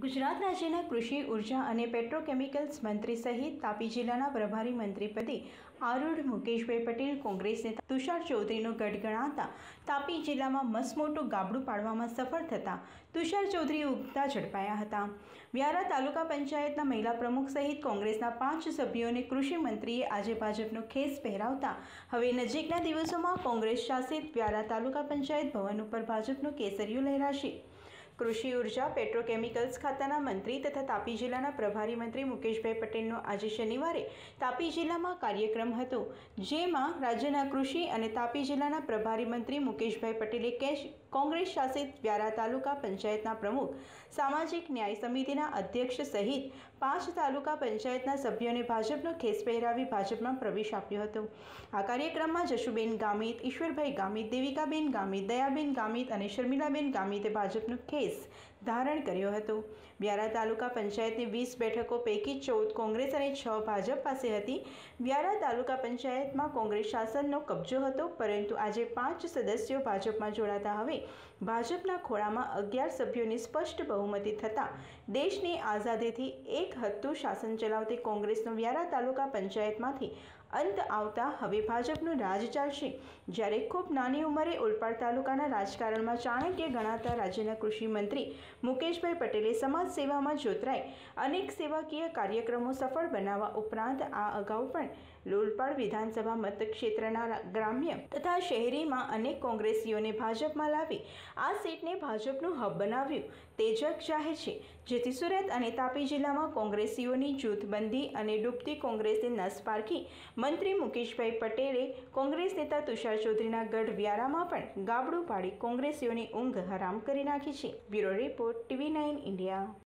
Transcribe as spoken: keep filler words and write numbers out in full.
ગુજરાત રાજ્યના કૃષિ, ઉર્જા અને પેટ્રોકેમિકલ્સ મંત્રી સહિત તાપી જિલ્લાના પ્રભારી મંત્રી પદે આરૂઢ મુકેશભાઈ પટેલ કોંગ્રેસ નેતા તુષાર ચૌધરીનો ગઢ ગણાતા તાપી જિલ્લામાં મસમોટું ગાબડું પાડવામાં સફળ થતા તુષાર ચૌધરી ઉગતા ઝડપાયા હતા। વ્યારા તાલુકા પંચાયતના મહિલા પ્રમુખ સહિત કોંગ્રેસના પાંચ સભ્યોને કૃષિ મંત્રીએ આજે ભાજપનો ખેસ પહેરાવતા હવે નજીકના દિવસોમાં કોંગ્રેસ શાસિત વ્યારા તાલુકા પંચાયત ભવન ઉપર ભાજપનો કેસરિયો લહેરાશે। કૃષિ, ઉર્જા, પેટ્રોકેમિકલ્સ ખાતાના મંત્રી તથા તાપી જિલ્લાના પ્રભારી મંત્રી મુકેશભાઈ પટેલનો આજે શનિવારે તાપી જિલ્લામાં કાર્યક્રમ હતો, જેમાં રાજ્યના કૃષિ અને તાપી જિલ્લાના પ્રભારી મંત્રી મુકેશભાઈ પટેલે કોંગ્રેસ શાસિત વ્યારા તાલુકા પંચાયતના પ્રમુખ, સામાજિક ન્યાય સમિતિના અધ્યક્ષ સહિત પાંચ તાલુકા પંચાયતના સભ્યોને ભાજપનો ખેસ પહેરાવી ભાજપમાં પ્રવેશ આપ્યો હતો। આ કાર્યક્રમમાં જશુબેન ગામિત, ઈશ્વરભાઈ ગામિત, દેવિકાબેન ગામિત, દયાબેન ગામિત અને શર્મિલાબેન ગામિતે ભાજપનો ખેસ ધારણ કર્યો હતો। વ્યારા તાલુકા પંચાયતની વીસ બેઠકો પૈકી ચૌદ કોંગ્રેસ અને છ ભાજપ પાસે હતી। વ્યારા તાલુકા પંચાયતમાં કોંગ્રેસ શાસનનો કબજો હતો, પરંતુ આજે પાંચ સદસ્યો ભાજપમાં જોડાતા હવે ભાજપના ખોળામાં અગિયાર સભ્યોની સ્પષ્ટ બહુમતી થતાં દેશની આઝાદીથી એક હતું શાસન ચલાવતી કોંગ્રેસનો વ્યારા તાલુકા પંચાયતમાંથી અંત આવતા હવે ભાજપનું રાજ ચાલશે। જ્યારે ખૂબ નાની ઉંમરે ઓલપાડ તાલુકાના રાજકારણમાં ચાણક્ય ગણાતા રાજ્યના કૃષિ મંત્રી મુકેશભાઈ પટેલે સમાજ સેવામાં જોતરાઈ અનેક સેવાકીય કાર્યક્રમો સફળ બનાવવા ઉપરાંત આ અગાઉ પણ લોલપાડ વિધાનસભા મતક્ષેત્રના ગ્રામ્ય તથા શહેરીમાં અનેક કોંગ્રેસીઓને ભાજપમાં લાવી આ સીટને ભાજપનું હબ બનાવ્યું તે જગ જાહેર છે, જેથી સુરત અને તાપી જિલ્લામાં કોંગ્રેસીઓની જૂથબંધી અને ડૂબતી કોંગ્રેસને નસ પારખી મંત્રી મુકેશભાઈ પટેલે કોંગ્રેસ નેતા તુષાર ચૌધરીના ગઢ વ્યારામાં પણ ગાબડું પાડી કોંગ્રેસીઓની ઊંઘ હરામ કરી નાખી છે। Bureau report TV nine India.